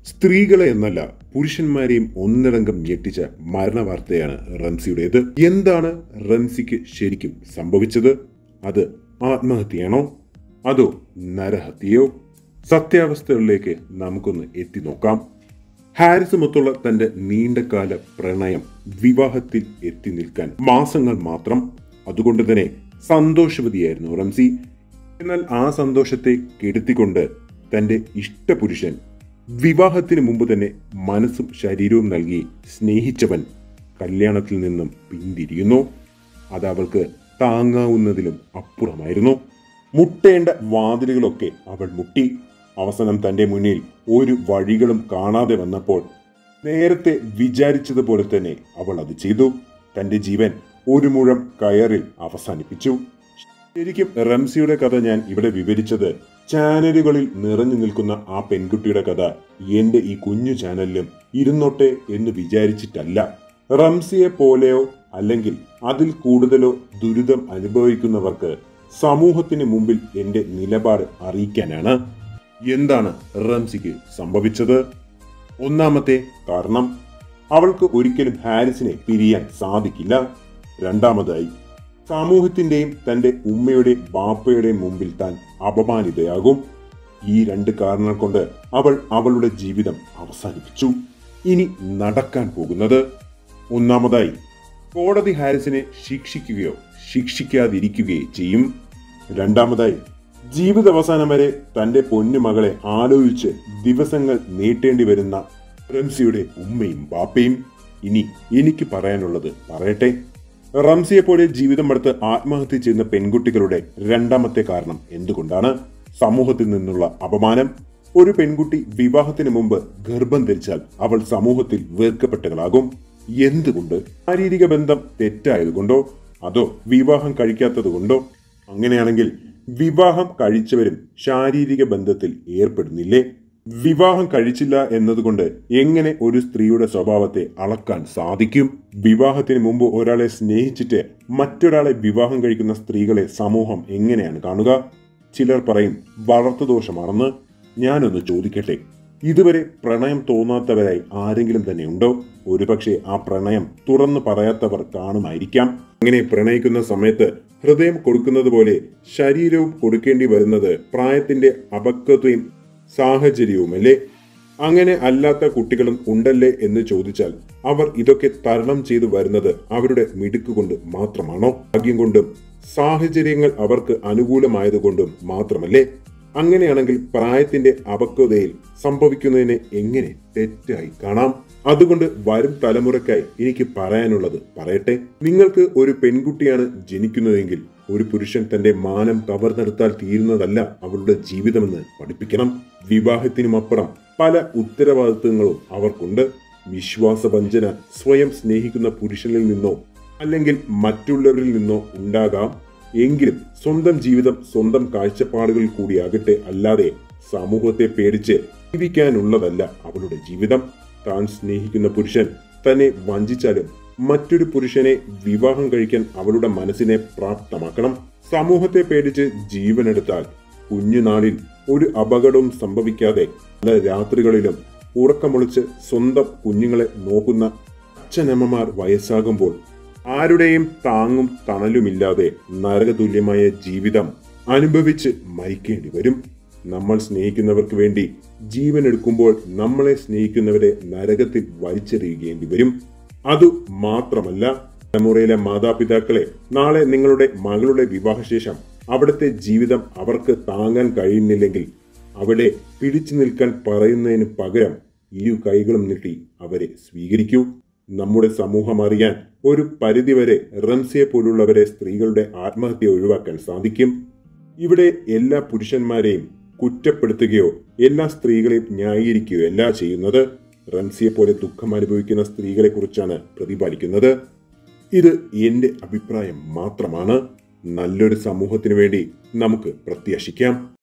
സ്ത്രീകളെ എന്നല്ല പുരുഷന്മാരെയും ഒന്നടങ്കം ഞെട്ടിച്ച മരണവാർത്തയാണ് റംസിയുടേത്. എന്താണ് റംസിക്ക് ശരിക്കും സംഭവിച്ചത്? അത് ആത്മഹത്യയാണോ അതോ നരഹത്യയോ? സത്യാവസ്ഥകളിലേക്ക് നമുക്കൊന്ന് എത്തി നോക്കാം. ഹാരിസുമൊത്തുള്ള തന്റെ നീണ്ടകാല പ്രണയം വിവാഹത്തിൽ എത്തി നിൽക്കാൻ മാസങ്ങൾ മാത്രം. അതുകൊണ്ട് തന്നെ സന്തോഷവതിയായിരുന്നു റംസി. എന്നാൽ ആ സന്തോഷത്തെ കെടുത്തിക്കൊണ്ട് തന്റെ ഇഷ്ടപുരുഷൻ വിവാഹത്തിന് മുമ്പ് തന്നെ മനസ്സും ശരീരവും നൽകി സ്നേഹിച്ചവൻ കല്യാണത്തിൽ നിന്നും പിന്തിരിയുന്നു. അത് അവൾക്ക് താങ്ങാവുന്നതിലും അപ്പുറമായിരുന്നു. മുട്ടേണ്ട വാതിലുകളൊക്കെ അവൾ മുട്ടി. അവസാനം തന്റെ മുന്നിൽ ഒരു വഴികളും കാണാതെ വന്നപ്പോൾ നേരത്തെ വിചാരിച്ചതുപോലെ തന്നെ അവൾ അത് ചെയ്തു. തന്റെ ജീവൻ ഒരു മുഴം കയറിൽ അവസാനിപ്പിച്ചു. ശരിക്കും റംസിയുടെ കഥ ഞാൻ ഇവിടെ വിവരിച്ചത് ചാനലുകളിൽ നിറഞ്ഞു നിൽക്കുന്ന ആ പെൺകുട്ടിയുടെ കഥ എന്റെ ഈ കുഞ്ഞു ചാനലിലും ഇരുന്നോട്ടെ എന്ന് വിചാരിച്ചിട്ടല്ല. റംസിയെ പോലെയോ അല്ലെങ്കിൽ അതിൽ കൂടുതലോ ദുരിതം അനുഭവിക്കുന്നവർക്ക് സമൂഹത്തിന് മുമ്പിൽ എന്റെ നിലപാട് അറിയിക്കാനാണ്. എന്താണ് റംസിക്ക് സംഭവിച്ചത്? ഒന്നാമത്തെ കാരണം, അവൾക്ക് ഒരിക്കലും ഹാരിസിനെ പിരിയാൻ സാധിക്കില്ല. രണ്ടാമതായി, സമൂഹത്തിന്റെയും തന്റെ ഉമ്മയുടെയും ബാപ്പയുടെയും മുമ്പിൽ താൻ അപമാനിതയാകും. ഈ രണ്ട് കാരണങ്ങൾ കൊണ്ട് അവൾ അവളുടെ ജീവിതം അവസാനിപ്പിച്ചു. ഇനി നടക്കാൻ പോകുന്നത്, ഒന്നാമതായി, കോടതി ഹാരിസിനെ ശിക്ഷിക്കുകയോ ശിക്ഷിക്കാതിരിക്കുകയോ ചെയ്യും. രണ്ടാമതായി, ജീവിതാവസാനം വരെ തന്റെ പൊന്നുമകളെ ആലോചിച്ച് ദിവസങ്ങൾ നീട്ടേണ്ടി വരുന്ന റംസിയുടെ ഉമ്മയും ബാപ്പയും. ഇനി എനിക്ക് പറയാനുള്ളത് പറയട്ടെ. റംസിയെ പോലെ ജീവിതം എടുത്ത് ആത്മഹത്യ ചെയ്യുന്ന പെൺകുട്ടികളുടെ രണ്ടാമത്തെ കാരണം എന്തുകൊണ്ടാണ്? സമൂഹത്തിൽ നിന്നുള്ള അപമാനം. ഒരു പെൺകുട്ടി വിവാഹത്തിന് മുമ്പ് ഗർഭം ധരിച്ചാൽ അവൾ സമൂഹത്തിൽ വെറുക്കപ്പെട്ടവളാകും. എന്തുകൊണ്ട്? ശാരീരിക ബന്ധം തെറ്റായതുകൊണ്ടോ അതോ വിവാഹം കഴിക്കാത്തത് കൊണ്ടോ? അങ്ങനെയാണെങ്കിൽ വിവാഹം കഴിച്ചവരും ശാരീരിക ബന്ധത്തിൽ ഏർപ്പെടുന്നില്ലേ? വിവാഹം കഴിച്ചില്ല എന്നതുകൊണ്ട് എങ്ങനെ ഒരു സ്ത്രീയുടെ സ്വഭാവത്തെ അളക്കാൻ സാധിക്കും? വിവാഹത്തിന് മുമ്പ് ഒരാളെ സ്നേഹിച്ചിട്ട് മറ്റൊരാളെ വിവാഹം കഴിക്കുന്ന സ്ത്രീകളെ സമൂഹം എങ്ങനെയാണ് കാണുക? ചിലർ പറയും വളർത്തുദോഷമാണെന്ന്. ഞാനൊന്ന് ചോദിക്കട്ടെ, ഇതുവരെ പ്രണയം തോന്നാത്തവരായി ആരെങ്കിലും തന്നെ ഉണ്ടോ? ഒരുപക്ഷെ ആ പ്രണയം തുറന്നു പറയാത്തവർ കാണുമായിരിക്കാം. അങ്ങനെ പ്രണയിക്കുന്ന സമയത്ത് ഹൃദയം കൊടുക്കുന്നത് പോലെ ശരീരവും കൊടുക്കേണ്ടി വരുന്നത് പ്രായത്തിന്റെ അപക്വതയും സാഹചര്യവുമല്ലേ? അങ്ങനെ അല്ലാത്ത കുട്ടികളും ഉണ്ടല്ലേ എന്ന് ചോദിച്ചാൽ അവർ ഇതൊക്കെ തരണം ചെയ്തു വരുന്നത് അവരുടെ മിടുക്ക് കൊണ്ട് മാത്രമാണോ? ഭാഗ്യം കൊണ്ടും സാഹചര്യങ്ങൾ അവർക്ക് അനുകൂലമായതുകൊണ്ടും മാത്രമല്ലേ? അങ്ങനെയാണെങ്കിൽ പ്രായത്തിന്റെ അപക്വതയിൽ സംഭവിക്കുന്നതിനെ എങ്ങനെ തെറ്റായി കാണാം? അതുകൊണ്ട് വരും തലമുറയ്ക്കായി എനിക്ക് പറയാനുള്ളത് പറയട്ടെ. നിങ്ങൾക്ക് ഒരു പെൺകുട്ടിയാണ് ജനിക്കുന്നതെങ്കിൽ ഒരു പുരുഷൻ തന്റെ മാനം കവർന്നെടുത്താൽ തീരുന്നതല്ല അവളുടെ ജീവിതമെന്ന് പഠിപ്പിക്കണം. വിവാഹത്തിനുമപ്പുറം പല ഉത്തരവാദിത്വങ്ങളും അവർക്കുണ്ട്. വിശ്വാസവഞ്ചന സ്വയം സ്നേഹിക്കുന്ന പുരുഷനിൽ നിന്നോ അല്ലെങ്കിൽ മറ്റുള്ളവരിൽ നിന്നോ ഉണ്ടാകാം. എങ്കിലും സ്വന്തം ജീവിതം സ്വന്തം കാഴ്ചപ്പാടുകളിൽ കൂടിയാകട്ടെ, അല്ലാതെ സമൂഹത്തെ പേടിച്ച് ജീവിക്കാനുള്ളതല്ല അവളുടെ ജീവിതം. താൻ സ്നേഹിക്കുന്ന പുരുഷൻ തന്നെ വഞ്ചിച്ചാലും മറ്റൊരു പുരുഷനെ വിവാഹം കഴിക്കാൻ അവളുടെ മനസ്സിനെ പ്രാപ്തമാക്കണം. സമൂഹത്തെ പേടിച്ച് ജീവനെടുത്താൽ കുഞ്ഞുനാളിൽ ഒരു അപകടവും സംഭവിക്കാതെ പല രാത്രികളിലും ഉറക്കമൊളിച്ച് സ്വന്തം കുഞ്ഞുങ്ങളെ നോക്കുന്ന അച്ഛനമ്മമാർ വയസ്സാകുമ്പോൾ ആരുടെയും താങ്ങും തണലുമില്ലാതെ നരകതുല്യമായ ജീവിതം അനുഭവിച്ച് മരിക്കേണ്ടി വരും. നമ്മൾ സ്നേഹിക്കുന്നവർക്ക് വേണ്ടി ജീവൻ എടുക്കുമ്പോൾ നമ്മളെ സ്നേഹിക്കുന്നവരെ നരകത്തിൽ വലിച്ചെറിയുകേണ്ടി വരും. അതു മാത്രമല്ല, തലമുറയിലെ മാതാപിതാക്കളെ നാളെ നിങ്ങളുടെ മകളുടെ വിവാഹശേഷം അവിടുത്തെ ജീവിതം അവർക്ക് താങ്ങാൻ കഴിയുന്നില്ലെങ്കിൽ അവിടെ പിടിച്ചു നിൽക്കാൻ പറയുന്നതിന് പകരം ഇരു കൈകളും നീട്ടി അവരെ സ്വീകരിക്കൂ. നമ്മുടെ സമൂഹം അറിയാൻ ഒരു പരിധിവരെ റംസിയെ പോലുള്ളവരെ സ്ത്രീകളുടെ ആത്മഹത്യ ഒഴിവാക്കാൻ സാധിക്കും. ഇവിടെ എല്ലാ പുരുഷന്മാരെയും കുറ്റപ്പെടുത്തുകയോ എല്ലാ സ്ത്രീകളെയും ന്യായീകരിക്കുകയോ അല്ല ചെയ്യുന്നത്. റംസിയെ പോലെ ദുഃഖം അനുഭവിക്കുന്ന സ്ത്രീകളെ കുറിച്ചാണ് പ്രതിപാദിക്കുന്നത്. ഇത് എന്റെ അഭിപ്രായം മാത്രമാണ്. നല്ലൊരു സമൂഹത്തിനു വേണ്ടി നമുക്ക് പ്രത്യാശിക്കാം.